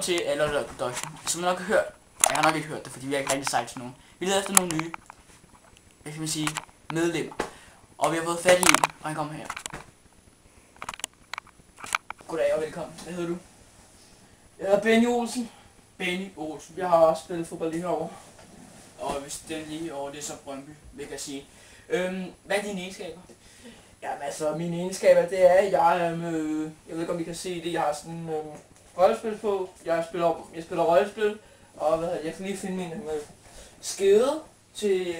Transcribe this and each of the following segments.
Velkommen til Alert Production. Som I nok har hørt, jeg har nok ikke hørt det, fordi vi har ikke rigtig sagt til nogen. Vi leder efter nogle nye, hvad kan man sige, medlemmer. Og vi har fået fat i en, og han kommer her. Goddag og velkommen. Hvad hedder du? Jeg hedder Benny Olsen. Benny Olsen. Jeg har også spillet fodbold lige herovre. Og hvis den lige over, det er så Brøndby, vil jeg sige. Hvad er dine egenskaber? Jamen altså, mine egenskaber, det er, at jeg ved ikke om I kan se det, jeg har sådan rollespil på. Jeg spiller rollespil, og jeg kan lige finde min skede til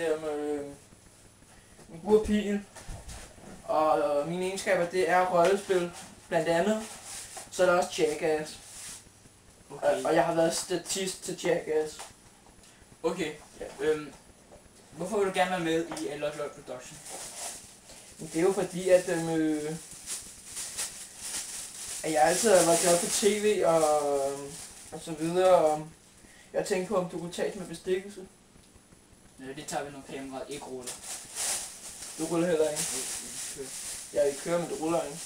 min burpil. Og mine egenskaber, det er rollespil, blandt andet. Så er der også Jackass. Okay. Og jeg har været statist til Jackass. Okay. Ja. Hvorfor vil du gerne være med i Alert Production? Det er jo fordi, at jeg altid har været glad for tv og så videre. Og jeg tænkte på, om du kunne tage med bestikkelse. Ja, det tager vi, når kameraet ikke ruller. Du ruller heller ikke. Jeg vil køre, men du ruller ikke.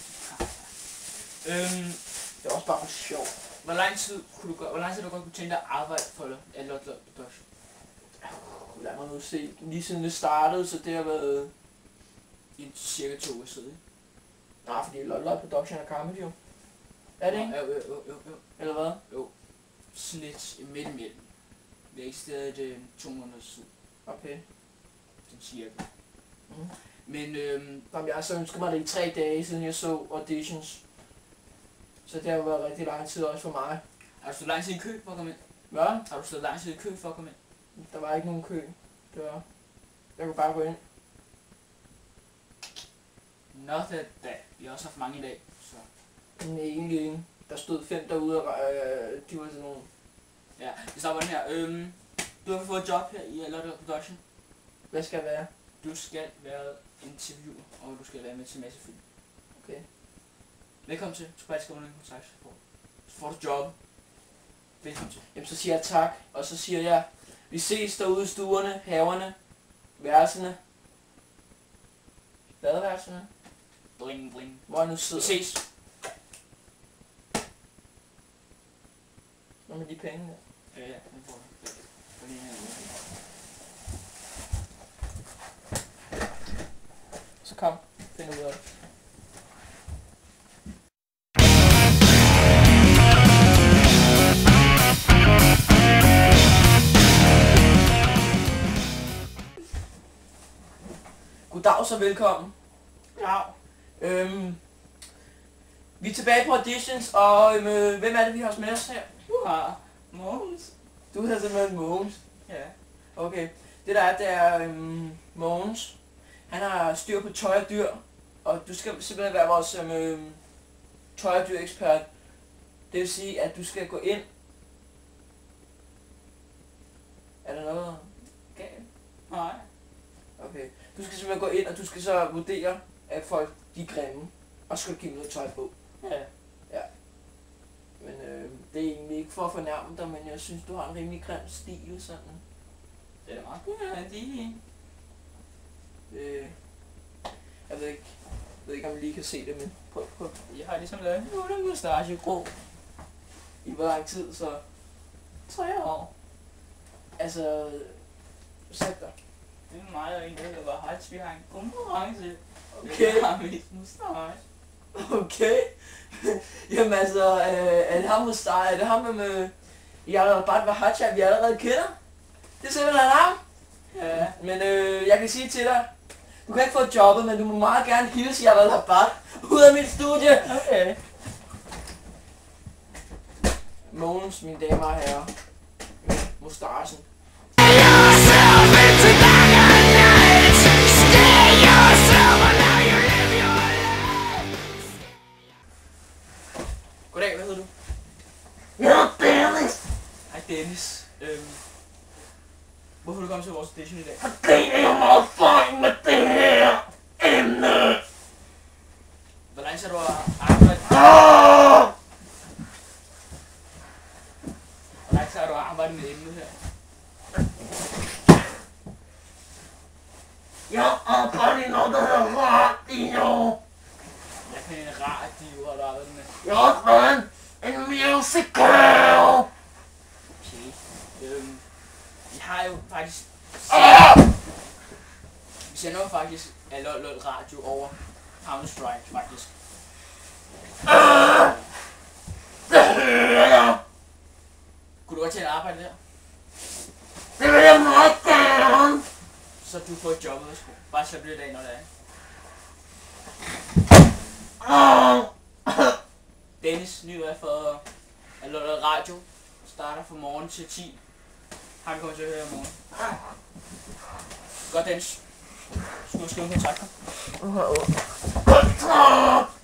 Det er også bare for sjov. Hvor lang tid du godt kunne tænke dig at arbejde for Alert Production? Lad mig nu se. Lige siden det startede, så det har været I cirka 2 uger siden. nej, fordi Alert Production er comedy jo. Er det ikke? Jo. Eller hvad? Jo. Sådan lidt midt imellem. Vi har ikke stedet 2 måneder siden. Okay. Sådan cirka. Mm. Men Jamen, jeg har så ønsket mig det i 3 dage, siden jeg så auditions. Så det har jo været rigtig lang tid også for mig. har du stået lang tid i kø for at komme ind? Hvad? Har du stået lang tid i kø for at komme ind? Der var ikke nogen kø. Det var... Jeg kunne bare gå ind. Not that bad. Vi har også haft mange i dag, så... Nej, egentlig ikke. Der stod 5 derude, og de var sådan nogle... Ja, vi starter den her. Du har fået et job her i Alert Production. Hvad skal jeg være? Du skal være interviewer, og du skal være med til masse film. Okay. Velkommen til. Du skal bare skrive en kontrakt, så får du job. Velkommen til. Jamen, så siger jeg tak, og så siger jeg... Vi ses derude i stuerne, haverne, værelserne. Badeværelserne. Bling bling. Hvor jeg nu Vi sidder. ses. Hvad med de penge der? Ja, den får du. For lige her. Så kom, find ud af det. Goddag, så velkommen. Ja. Vi er tilbage på auditions, og hvem er det, vi har med os her? Du har Mogens. Du hedder simpelthen Mogens. Ja. Okay. Det der er, det er Mogens. Han har styr på tøj og dyr, og du skal simpelthen være vores tøj og dyr ekspert. Det vil sige, at du skal gå ind. Er der noget galt? Nej. Okay. Du skal simpelthen gå ind, og du skal så vurdere, at folk de er grimme, og så skal du give dem noget tøj på. Ja. Men det er egentlig ikke for at fornærme dig, men jeg synes, du har en rimelig grim stil, sådan. Det er meget godt. Ja, de... Jeg ved ikke, om I lige kan se det, men prøv. Jeg har ligesom lavet en mustache grå. I hvor lang tid, så 3 år. altså, sæt dig. Det er mig og en, der hedder Hals. Vi har en konkurrence. Okay. Vi har mest mustache. Okay. Jamen altså, er det ham Mustache? Er det ham med Yalla Bat Wahacha, vi allerede kender? Det er simpelthen ham. Ja. Men jeg kan sige til dig, du kan ikke få jobbet, men du må meget gerne hilse Yalla Bat ud af mit studie. Okay. Mogens, mine damer og herrer. Mustachen. Goddag, hvad hedder du? Ja, Dennis! Hej Dennis. Hvorfor er du kommet til vores audition i dag? Fordi jeg er meget fejl med det her emne! Hvor lang tid har du arbejdet? Hvor lang tid har du arbejdet med emnet her? Jeg arbejder i noget, der hedder radio! Jeg kan en radio, har du arbejdet med. Jeg har også været en En musical! Okay. Vi har jo faktisk... Vi sender jo faktisk LOL radio over Counter-Strike, faktisk. Kunne du godt tænke at arbejde der? Det vil jeg meget gerne! Så du får et job, værsgo. Bare slap lidt af, når det er. Dennis, nyheder for LOL radio. Starter fra morgen til 10. Har vi kommet til at høre i morgen. Godt, Dennis. Skal du skrive en kontrakt?